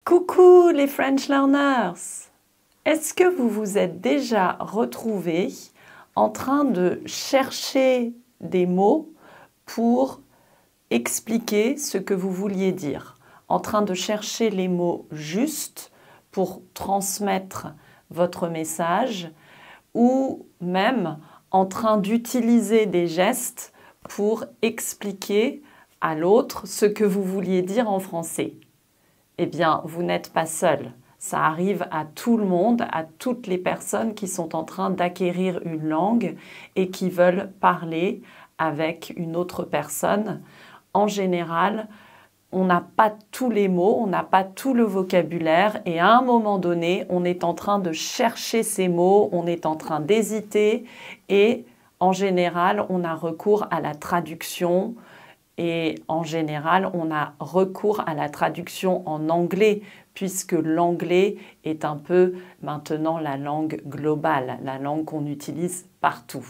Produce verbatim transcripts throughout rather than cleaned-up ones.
Coucou les French Learners! Est-ce que vous vous êtes déjà retrouvés en train de chercher des mots pour expliquer ce que vous vouliez dire? En train de chercher les mots justes pour transmettre votre message ou même en train d'utiliser des gestes pour expliquer à l'autre ce que vous vouliez dire en français? Eh bien, vous n'êtes pas seul. Ça arrive à tout le monde, à toutes les personnes qui sont en train d'acquérir une langue et qui veulent parler avec une autre personne. En général, on n'a pas tous les mots, on n'a pas tout le vocabulaire et à un moment donné, on est en train de chercher ces mots, on est en train d'hésiter et en général, on a recours à la traduction. Et en général, on a recours à la traduction en anglais, puisque l'anglais est un peu maintenant la langue globale, la langue qu'on utilise partout.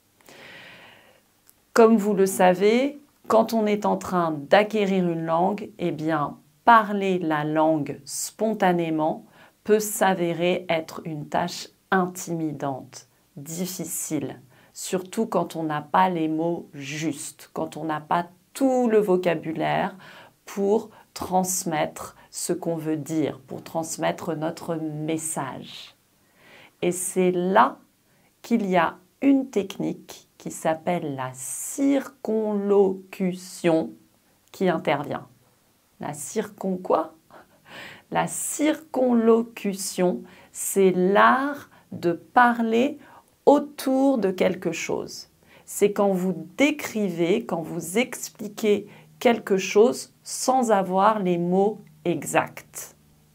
Comme vous le savez, quand on est en train d'acquérir une langue, eh bien, parler la langue spontanément peut s'avérer être une tâche intimidante, difficile, surtout quand on n'a pas les mots justes, quand on n'a pas tout le vocabulaire pour transmettre ce qu'on veut dire, pour transmettre notre message. Et c'est là qu'il y a une technique qui s'appelle la circonlocution qui intervient. La circon quoi? La circonlocution, c'est l'art de parler autour de quelque chose. C'est quand vous décrivez, quand vous expliquez quelque chose sans avoir les mots exacts.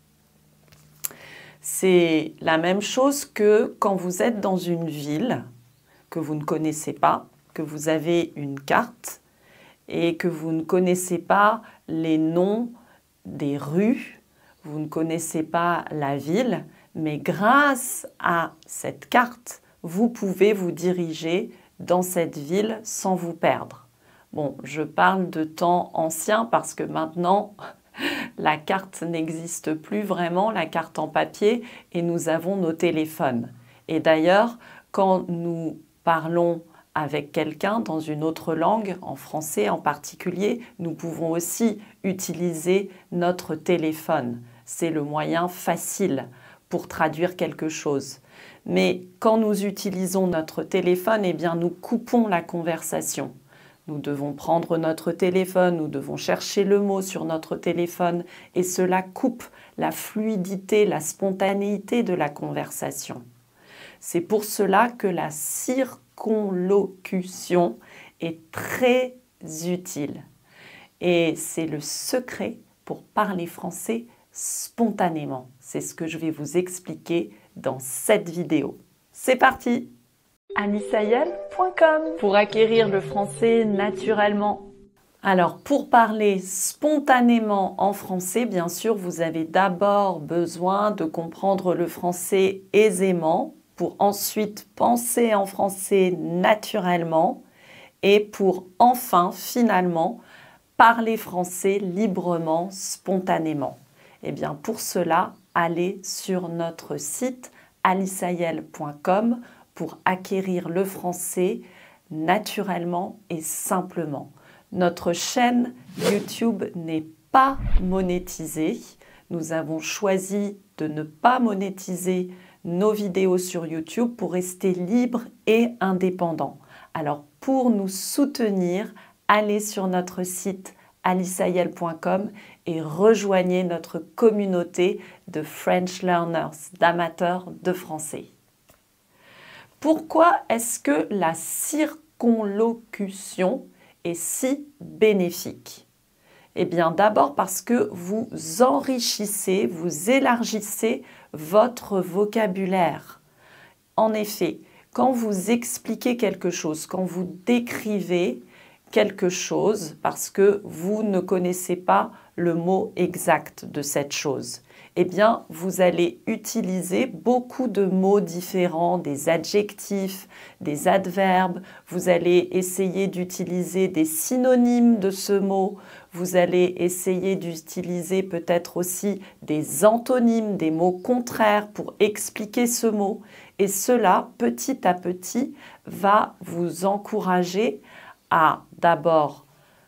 C'est la même chose que quand vous êtes dans une ville que vous ne connaissez pas, que vous avez une carte et que vous ne connaissez pas les noms des rues, vous ne connaissez pas la ville, mais grâce à cette carte, vous pouvez vous diriger dans cette ville sans vous perdre. Bon, je parle de temps ancien parce que maintenant, la carte n'existe plus vraiment, la carte en papier, et nous avons nos téléphones. Et d'ailleurs, quand nous parlons avec quelqu'un dans une autre langue, en français en particulier, nous pouvons aussi utiliser notre téléphone. C'est le moyen facile pour traduire quelque chose. Mais quand nous utilisons notre téléphone, eh bien, nous coupons la conversation. Nous devons prendre notre téléphone, nous devons chercher le mot sur notre téléphone et cela coupe la fluidité, la spontanéité de la conversation. C'est pour cela que la circonlocution est très utile. Et c'est le secret pour parler français spontanément. C'est ce que je vais vous expliquer dans cette vidéo. C'est parti! anisayel point com pour acquérir le français naturellement. Alors, pour parler spontanément en français, bien sûr, vous avez d'abord besoin de comprendre le français aisément pour ensuite penser en français naturellement et pour enfin, finalement, parler français librement, spontanément. Eh bien, pour cela, allez sur notre site anisayel point com pour acquérir le français naturellement et simplement. Notre chaîne YouTube n'est pas monétisée. Nous avons choisi de ne pas monétiser nos vidéos sur YouTube pour rester libre et indépendant. Alors, pour nous soutenir, allez sur notre site anisayel point com et rejoignez notre communauté de French Learners, d'amateurs de français. Pourquoi est-ce que la circonlocution est si bénéfique? Eh bien, d'abord parce que vous enrichissez, vous élargissez votre vocabulaire. En effet, quand vous expliquez quelque chose, quand vous décrivez quelque chose, parce que vous ne connaissez pas le mot exact de cette chose? Eh bien, vous allez utiliser beaucoup de mots différents, des adjectifs, des adverbes. Vous allez essayer d'utiliser des synonymes de ce mot. Vous allez essayer d'utiliser peut-être aussi des antonymes, des mots contraires pour expliquer ce mot. Et cela, petit à petit, va vous encourager à d'abord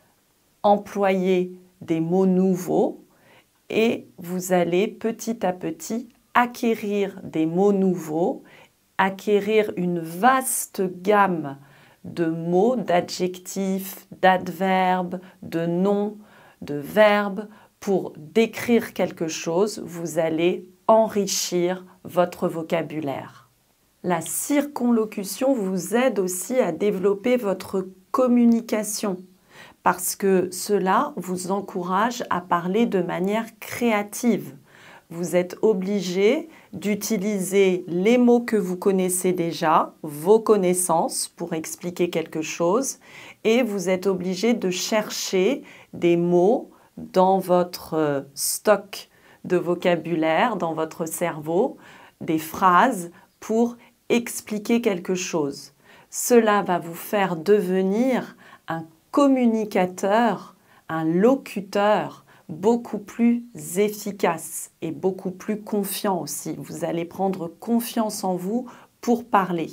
employer des mots nouveaux et vous allez petit à petit acquérir des mots nouveaux, acquérir une vaste gamme de mots, d'adjectifs, d'adverbes, de noms, de verbes. Pour décrire quelque chose, vous allez enrichir votre vocabulaire. La circonlocution vous aide aussi à développer votre communication parce que cela vous encourage à parler de manière créative. Vous êtes obligé d'utiliser les mots que vous connaissez déjà, vos connaissances pour expliquer quelque chose, et vous êtes obligé de chercher des mots dans votre stock de vocabulaire, dans votre cerveau, des phrases pour expliquer quelque chose. Cela va vous faire devenir un communicateur, un locuteur beaucoup plus efficace et beaucoup plus confiant aussi. Vous allez prendre confiance en vous pour parler.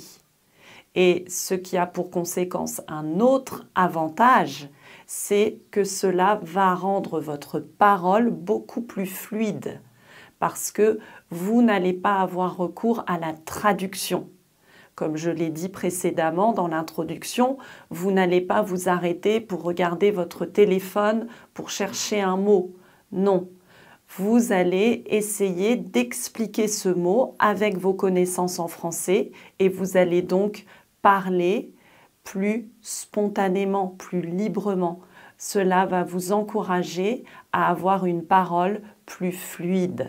Et ce qui a pour conséquence un autre avantage, c'est que cela va rendre votre parole beaucoup plus fluide parce que vous n'allez pas avoir recours à la traduction. Comme je l'ai dit précédemment dans l'introduction, vous n'allez pas vous arrêter pour regarder votre téléphone pour chercher un mot. Non, vous allez essayer d'expliquer ce mot avec vos connaissances en français et vous allez donc parler plus spontanément, plus librement. Cela va vous encourager à avoir une parole plus fluide.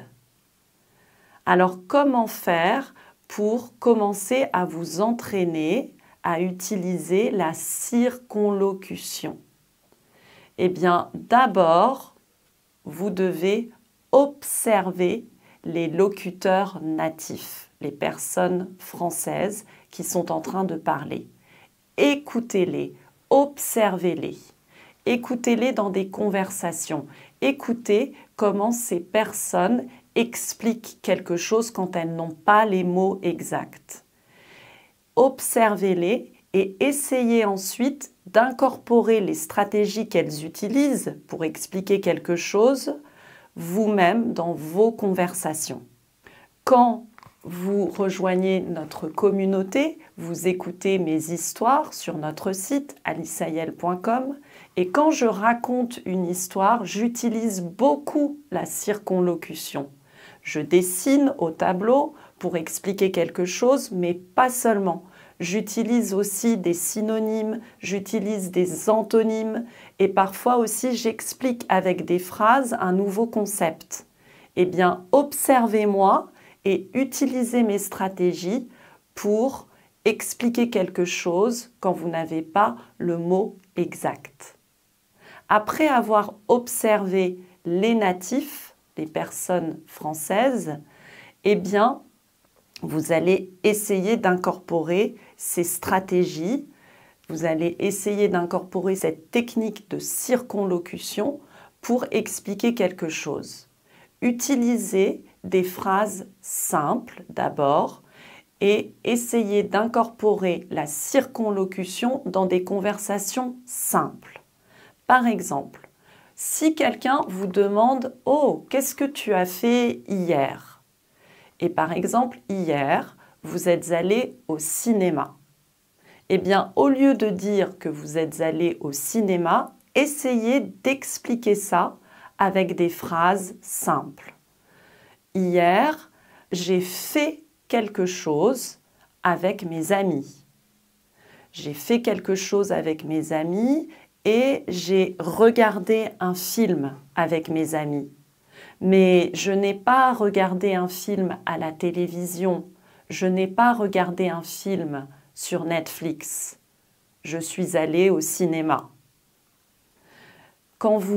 Alors, comment faire pour commencer à vous entraîner à utiliser la circonlocution? Eh bien, d'abord, vous devez observer les locuteurs natifs, les personnes françaises qui sont en train de parler. Écoutez-les, observez-les. Écoutez-les dans des conversations. Écoutez comment ces personnes expliquent quelque chose quand elles n'ont pas les mots exacts. Observez-les et essayez ensuite d'incorporer les stratégies qu'elles utilisent pour expliquer quelque chose vous-même dans vos conversations. Quand vous rejoignez notre communauté, vous écoutez mes histoires sur notre site alisaïel point com et quand je raconte une histoire, j'utilise beaucoup la circonlocution. Je dessine au tableau pour expliquer quelque chose, mais pas seulement. J'utilise aussi des synonymes, j'utilise des antonymes et parfois aussi j'explique avec des phrases un nouveau concept. Eh bien, observez-moi et utilisez mes stratégies pour expliquer quelque chose quand vous n'avez pas le mot exact. Après avoir observé les natifs, les personnes françaises, eh bien, vous allez essayer d'incorporer ces stratégies, vous allez essayer d'incorporer cette technique de circonlocution pour expliquer quelque chose. Utilisez des phrases simples d'abord et essayez d'incorporer la circonlocution dans des conversations simples. Par exemple, si quelqu'un vous demande « Oh, qu'est-ce que tu as fait hier ?» Et par exemple, hier, vous êtes allé au cinéma. Eh bien, au lieu de dire que vous êtes allé au cinéma, essayez d'expliquer ça avec des phrases simples. Hier, j'ai fait quelque chose avec mes amis. J'ai fait quelque chose avec mes amis et j'ai regardé un film avec mes amis. Mais je n'ai pas regardé un film à la télévision, je n'ai pas regardé un film sur Netflix. Je suis allée au cinéma. Quand vous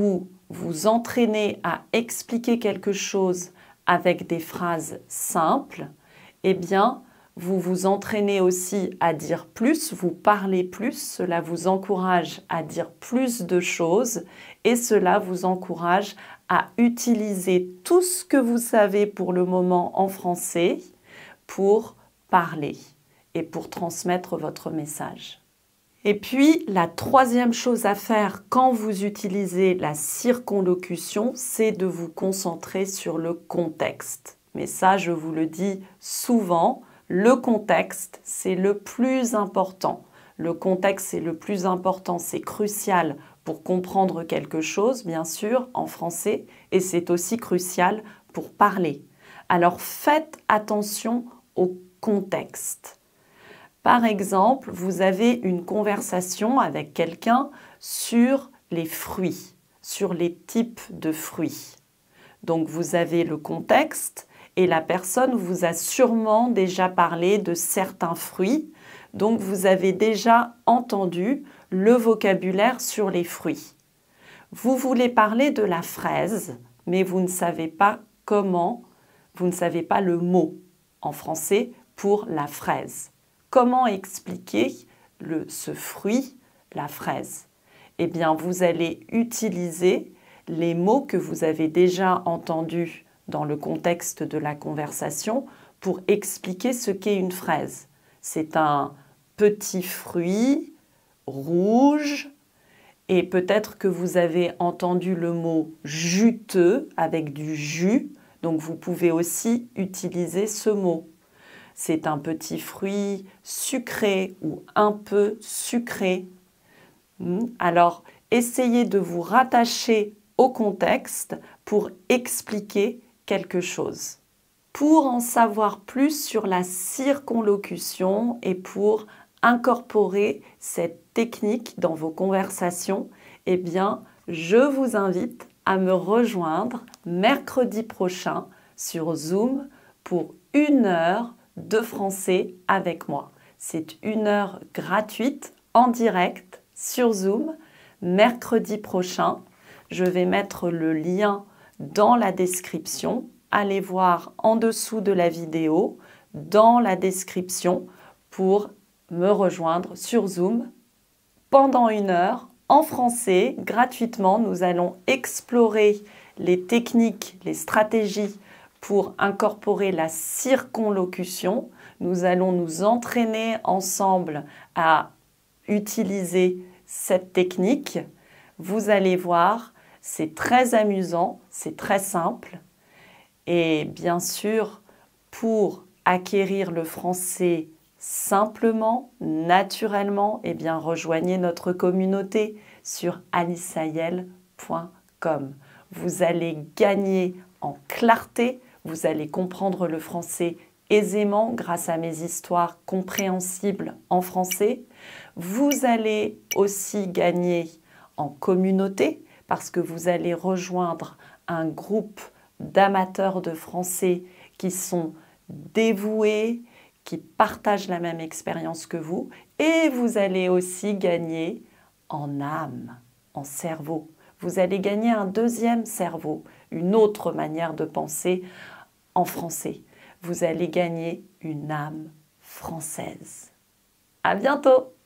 vous entraînez à expliquer quelque chose avec des phrases simples, eh bien, vous vous entraînez aussi à dire plus, vous parlez plus, cela vous encourage à dire plus de choses et cela vous encourage à utiliser tout ce que vous savez pour le moment en français pour parler et pour transmettre votre message. Et puis, la troisième chose à faire quand vous utilisez la circonlocution, c'est de vous concentrer sur le contexte. Mais ça, je vous le dis souvent, le contexte, c'est le plus important. Le contexte, c'est le plus important, c'est crucial pour comprendre quelque chose, bien sûr, en français, et c'est aussi crucial pour parler. Alors, faites attention au contexte. Par exemple, vous avez une conversation avec quelqu'un sur les fruits, sur les types de fruits. Donc, vous avez le contexte et la personne vous a sûrement déjà parlé de certains fruits. Donc, vous avez déjà entendu le vocabulaire sur les fruits. Vous voulez parler de la fraise, mais vous ne savez pas comment, vous ne savez pas le mot en français pour la fraise. Comment expliquer le, ce fruit, la fraise? Eh bien, vous allez utiliser les mots que vous avez déjà entendus dans le contexte de la conversation pour expliquer ce qu'est une fraise. C'est un petit fruit rouge et peut-être que vous avez entendu le mot juteux avec du jus, donc vous pouvez aussi utiliser ce mot. C'est un petit fruit sucré ou un peu sucré. Alors, essayez de vous rattacher au contexte pour expliquer quelque chose. Pour en savoir plus sur la circonlocution et pour incorporer cette technique dans vos conversations, eh bien, je vous invite à me rejoindre mercredi prochain sur Zoom pour une heure de français avec moi. C'est une heure gratuite en direct sur Zoom mercredi prochain. Je vais mettre le lien dans la description. Allez voir en dessous de la vidéo, dans la description, pour me rejoindre sur Zoom pendant une heure en français, gratuitement. Nous allons explorer les techniques, les stratégies pour incorporer la circonlocution. Nous allons nous entraîner ensemble à utiliser cette technique. Vous allez voir, c'est très amusant, c'est très simple. Et bien sûr, pour acquérir le français simplement, naturellement, eh bien rejoignez notre communauté sur alicayel point com. Vous allez gagner en clarté, vous allez comprendre le français aisément grâce à mes histoires compréhensibles en français. Vous allez aussi gagner en communauté parce que vous allez rejoindre un groupe d'amateurs de français qui sont dévoués, qui partagent la même expérience que vous, et vous allez aussi gagner en âme, en cerveau. Vous allez gagner un deuxième cerveau, une autre manière de penser en français. Vous allez gagner une âme française. À bientôt!